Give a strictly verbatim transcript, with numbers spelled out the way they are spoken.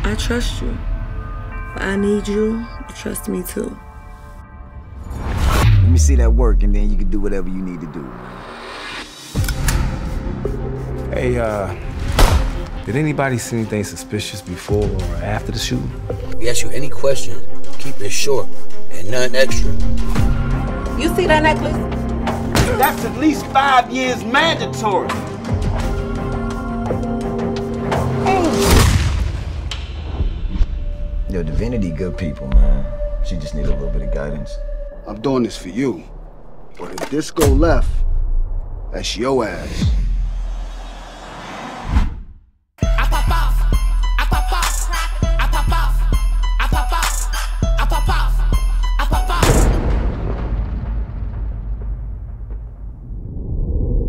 I trust you, but I need you to trust me too. Let me see that work, and then you can do whatever you need to do. Hey, uh, did anybody see anything suspicious before or after the shooting? If we ask you any question, keep it short and nothing extra. You see that necklace? That's at least five years mandatory. Yo, Divinity good people, man. She just need a little bit of guidance. I'm doing this for you. But if this go left, that's your ass.